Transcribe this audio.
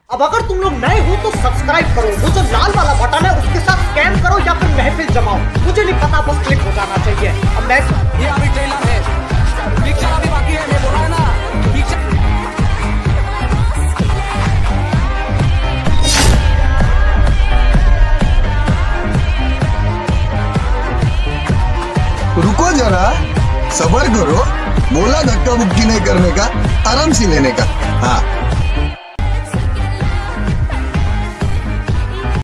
अब अगर तुम लोग नए हो तो सब्सक्राइब करो, वो जो लाल वाला बटन है उसके साथ स्कैम करो या फिर महफिल जमाओ, मुझे नहीं पता, बस क्लिक हो जाना चाहिए। अब मैं ये अभी ट्रेलर है, पिक्चर अभी बाकी है, मैं बोला है ना पिक्चर। रुको जरा, सबर करो, बोला धक्का मुक्की नहीं करने का, आराम से लेने का। हाँ